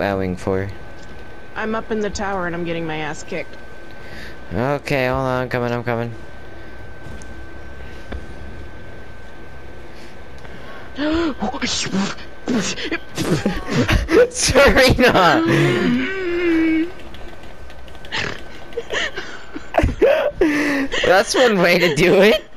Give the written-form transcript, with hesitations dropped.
wowing for? I'm up in the tower and I'm getting my ass kicked. Okay, hold on, I'm coming. Syrena! That's one way to do it.